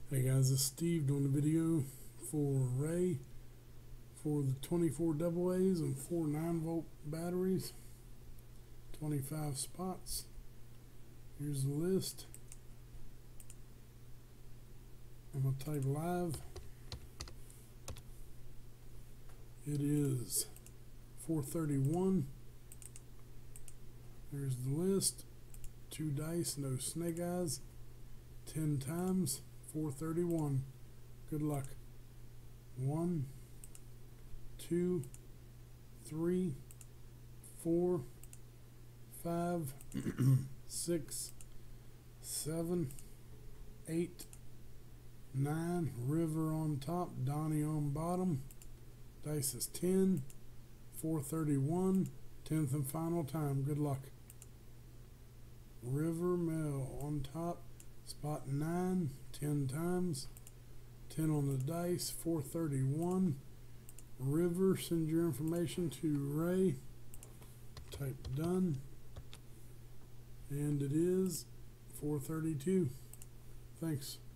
Hey guys, this is Steve doing the video for Ray for the 24 AA's and 4 9-volt batteries, 25 spots. Here's the list. I'm going to type live. It is 431. There's the list. 2 dice, no snake eyes. 10 times. 431. Good luck. 1, 2, 3, 4, 5, 6, 7, 8, 9. River on top, Donnie on bottom. Dice is 10. 431. 10th and final time. Good luck. River Mel on top. Spot 9, 10 times, 10 on the dice, 431. River, send your information to Ray. Type done. And it is 432. Thanks.